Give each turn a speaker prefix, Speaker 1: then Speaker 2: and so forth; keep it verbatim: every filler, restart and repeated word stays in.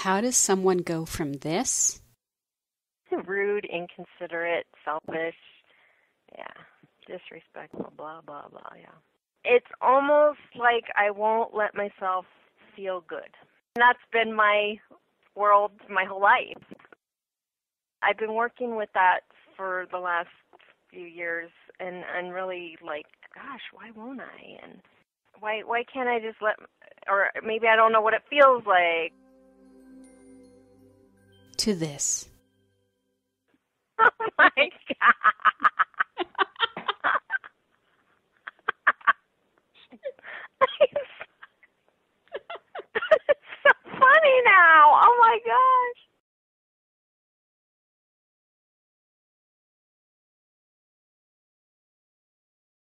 Speaker 1: how does someone go from this?
Speaker 2: Rude, inconsiderate, selfish, yeah, disrespectful, blah, blah, blah, yeah. It's almost like I won't let myself feel good. And that's been my world my whole life. I've been working with that for the last few years, and I'm really like, gosh, why won't I? And why why can't I just let, or maybe I don't know what it feels like.
Speaker 1: To this.
Speaker 2: Oh my God. It's so funny now. Oh my gosh.